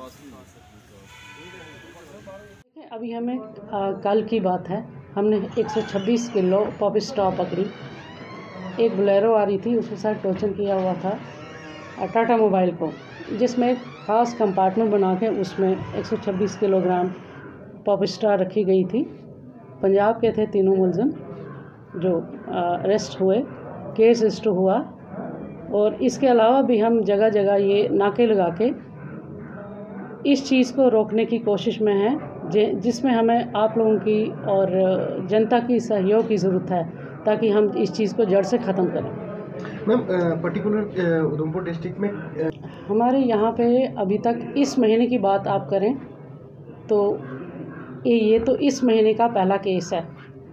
अभी हमें कल की बात है, हमने 126 किलो पॉप स्टॉप पकड़ी। एक बोलेरो आ रही थी, उसके साथ टोचन किया हुआ था टाटा मोबाइल को, जिसमें एक ख़ास कंपार्टमेंट बना के उसमें 126 किलोग्राम पॉप स्टार रखी गई थी। पंजाब के थे तीनों मुलज़िम जो अरेस्ट हुए, केस रजिस्टर हुआ। और इसके अलावा भी हम जगह जगह ये नाके लगा के इस चीज़ को रोकने की कोशिश में हैं, जिसमें हमें आप लोगों की और जनता की सहयोग की ज़रूरत है ताकि हम इस चीज़ को जड़ से ख़त्म करें। मैम, पर्टिकुलर उधमपुर डिस्ट्रिक्ट में हमारे यहाँ पे अभी तक इस महीने की बात आप करें तो ये तो इस महीने का पहला केस है,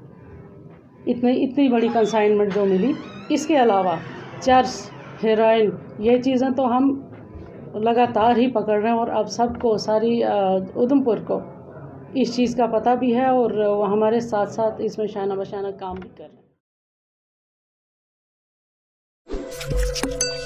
इतनी बड़ी कंसाइनमेंट जो मिली। इसके अलावा चर्स, हेरोइन, ये चीज़ें तो हम लगातार ही पकड़ रहे हैं और अब सबको, सारी उधमपुर को इस चीज़ का पता भी है और वो हमारे साथ साथ इसमें शाना बशाना काम भी कर रहे हैं।